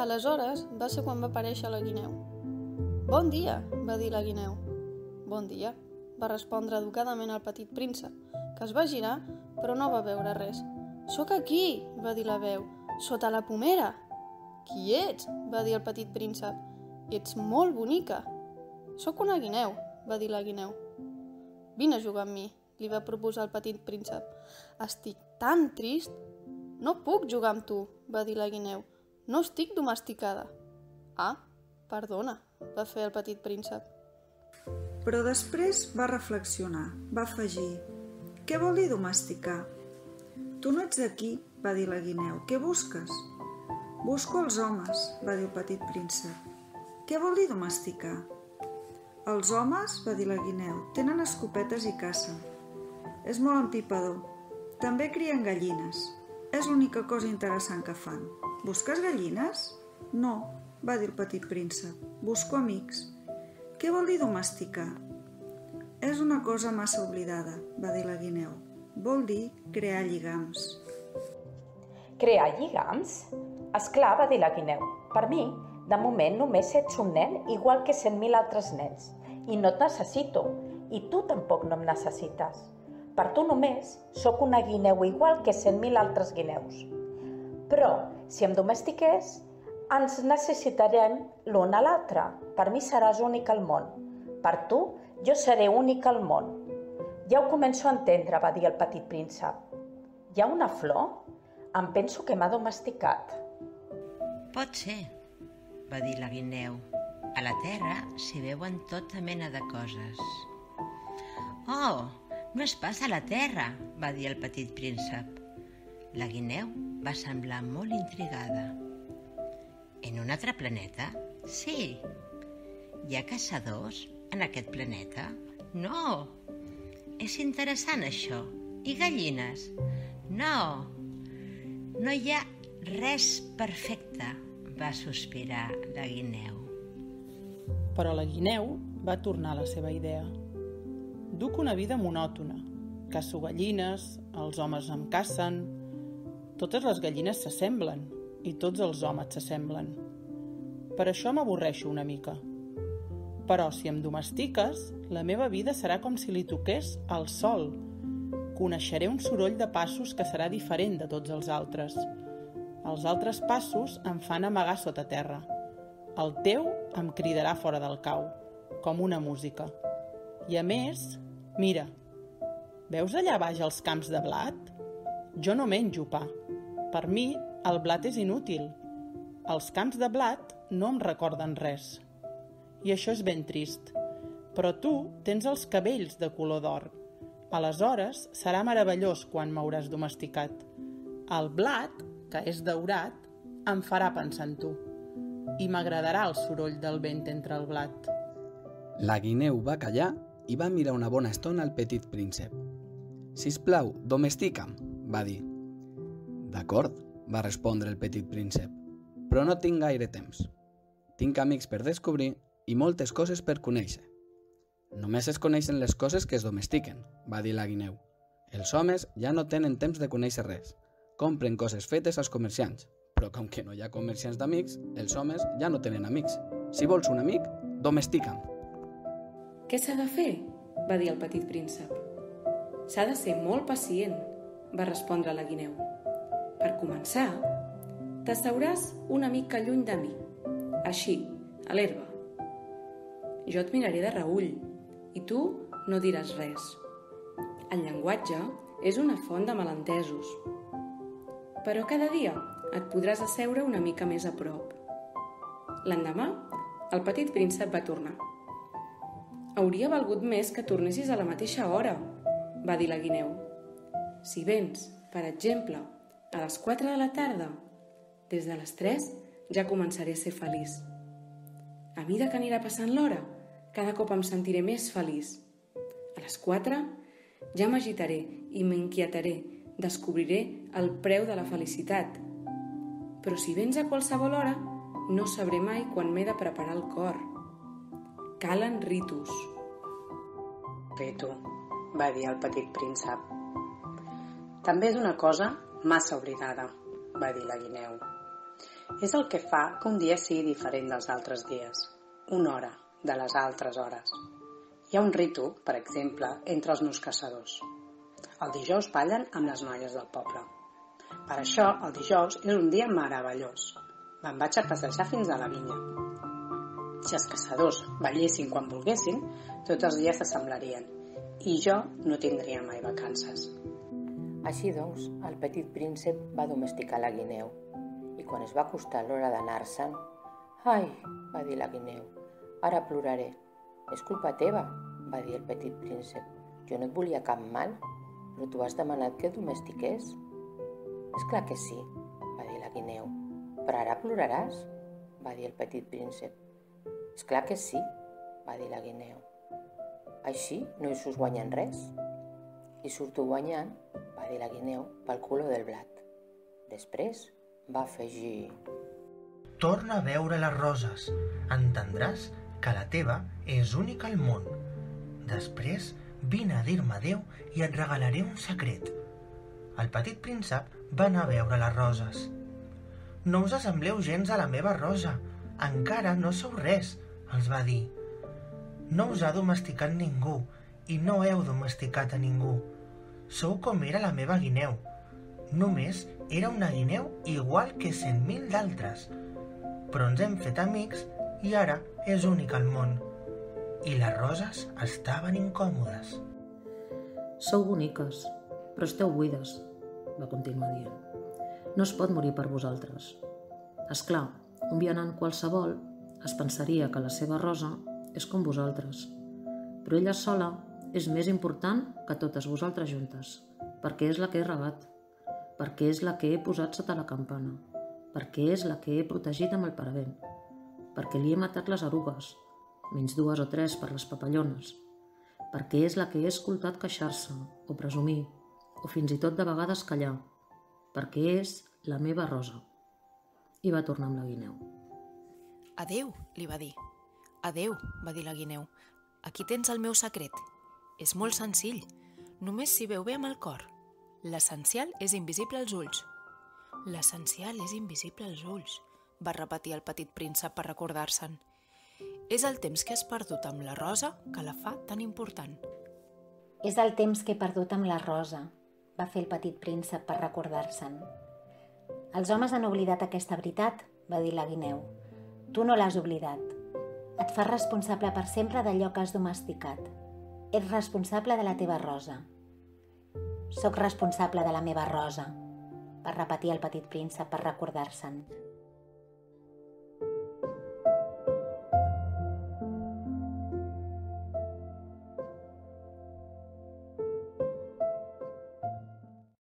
Aleshores va ser quan va aparèixer la guineu. «Bon dia», va dir la guineu. «Bon dia», va respondre educadament el petit príncep, que es va girar però no va veure res. «Sóc aquí», va dir la veu, «sota la pomera». «Qui ets?», va dir el petit príncep. «Ets molt bonica». «Sóc una guineu», va dir la guineu. «Vine a jugar amb mi», li va proposar el petit príncep. «Estic tan trist». «No puc jugar amb tu», va dir la guineu. «No estic domesticada». «Ah, perdona», va fer el petit príncep. Però després va reflexionar, va afegir: «Què vol dir domesticar?» «Tu no ets d'aquí», va dir la guineu. «Què busques?» «Busco els homes», va dir el petit príncep. «Què vol dir domesticar?» «Els homes», va dir la guineu, «tenen escopetes i cacen. És molt empipador. També crien gallines. És l'única cosa interessant que fan. Busques gallines?» «No», va dir el petit príncep. «Busco amics». «Què vol dir domesticar?» «És una cosa massa oblidada», va dir la guineu. «Vol dir crear lligams». Crear lligams? Esclar, va dir la guineu. Per mi, de moment, només ets un nen igual que 100.000 altres nens. I no et necessito. I tu tampoc no em necessites. Per tu només sóc una guineu igual que 100.000 altres guineus. Però, si em domestiqués, ens necessitarem l'un a l'altre. Per mi seràs únic al món. Per tu, jo seré únic al món. Ja ho començo a entendre, va dir el petit príncep. Hi ha una flor? Em penso que m'ha domesticat. Pot ser, va dir la guineu. A la terra s'hi veuen tota mena de coses. Oh, no és pas a la terra, va dir el petit príncep. La guineu va semblar molt intrigada. En un altre planeta? Sí. Hi ha caçadors en aquest planeta? No. És interessant això. I gallines? No. No hi ha res perfecte, va sospirar la guineu. Però la guineu va tornar a la seva idea. Duc una vida monòtona. Caço gallines, els homes em cacen. Totes les gallines s'assemblen i tots els homes s'assemblen. Per això m'avorreixo una mica. Però si em domestiques, la meva vida serà com si li toqués al sol. Coneixeré un soroll de passos que serà diferent de tots els altres. Els altres passos em fan amagar sota terra. El teu em cridarà fora del cau, com una música. I a més, mira, veus allà baix els camps de blat? Jo no menjo pa. Per mi, el blat és inútil. Els camps de blat no em recorden res. I això és ben trist. Però tu tens els cabells de color d'or. Aleshores, serà meravellós quan m'hauràs domesticat. El blat, que és daurat, em farà pensar en tu. I m'agradarà el soroll del vent entre el blat. La guineu va callar i va mirar una bona estona al petit príncep. «Sisplau, domestica'm», va dir. «D'acord», va respondre el petit príncep, «però no tinc gaire temps. Tinc amics per descobrir i moltes coses per conèixer». «Només es coneixen les coses que es domestiquen», va dir la guineu. «Els homes ja no tenen temps de conèixer res. Compren coses fetes als comerciants, però com que no hi ha comerciants d'amics, els homes ja no tenen amics. Si vols un amic, domestica'm». «Què s'ha de fer?», va dir el petit príncep. «S'ha de ser molt pacient», va respondre la guineu. «Per començar, t'asseuràs una mica lluny de mi, així, a l'herba. Jo et miraré de reüll i tu no diràs res. El llenguatge és una font de malentesos. Però cada dia et podràs asseure una mica més a prop». L'endemà, el petit príncep va tornar. «Hauria valgut més que tornessis a la mateixa hora», va dir la guineu. «Si vens, per exemple, a les 4 de la tarda, des de les 3 ja començaré a ser feliç. A mida que anirà passant l'hora, cada cop em sentiré més feliç. A les 4 ja m'agitaré i m'inquietaré, descobriré el preu de la felicitat. Però si vens a qualsevol hora, no sabré mai quan m'he de preparar el cor. Calen ritus». «Ritu», va dir el petit príncep. «També és una cosa massa oblidada», va dir la guineu. És el que fa que un dia sigui diferent dels altres dies, una hora de les altres hores. Hi ha un ritu, per exemple, entre els meus caçadors. El dijous ballen amb les noies del poble. Per això, el dijous és un dia meravellós. Me'n vaig a passejar fins a la vinya. Si els caçadors ballessin quan volguessin, tots els dies s'assemblarien, i jo no tindria mai vacances. Així doncs, el petit príncep va domesticar la guineu, i quan es va acostar l'hora d'anar-se'n, «Ai», va dir la guineu, «ara ploraré». «És culpa teva», va dir el petit príncep. «Jo no et volia cap mal, però tu has demanat que et domestiqués». «És clar que sí», va dir la guineu. «Però ara ploraràs», va dir el petit príncep. «És clar que sí», va dir la guineu. «Així no hi surts guanyant res». «I surto guanyant», va dir la guineu, «pel color del blat». Després va afegir: «Torna a veure les roses. Entendràs que la teva és única al món. Després vine a dir-me adéu i et regalaré un secret». El petit príncep va anar a veure les roses. «No us assembleu gens a la meva rosa. Encara no sou res», els va dir. «No us ha domesticat ningú i no heu domesticat a ningú. Sou com era la meva guineu. Només era una guineu igual que 100.000 d'altres. Però ens hem fet amics i ara és únic al món». I les roses estaven incòmodes. «Sou boniques, però esteu buides», va continuar dient. «No es pot morir per vosaltres. És clar, un vianant qualsevol es pensaria que la seva rosa és com vosaltres, però ella sola és més important que totes vosaltres juntes, perquè és la que he regat, perquè és la que he posat sota la campana, perquè és la que he protegit amb el paravent, perquè li he matat les erugues, menys 2 o 3 per les papallones, perquè és la que he escoltat queixar-se o presumir, o fins i tot de vegades callar, perquè és la meva rosa». I va tornar amb la guineu. «Adéu», li va dir. «Adéu», va dir la guineu. «Aquí tens el meu secret. És molt senzill. Només s'hi veu bé amb el cor. L'essencial és invisible als ulls». «L'essencial és invisible als ulls», va repetir el petit príncep per recordar-se'n. «És el temps que has perdut amb la rosa que la fa tan important». «És el temps que he perdut amb la rosa», va fer el petit príncep per recordar-se'n. «Els homes han oblidat aquesta veritat», va dir la guineu. «Tu no l'has oblidat. Et fas responsable per sempre d'allò que has domesticat. Ets responsable de la teva rosa». «Soc responsable de la meva rosa», va repetir el petit príncep per recordar-se'n.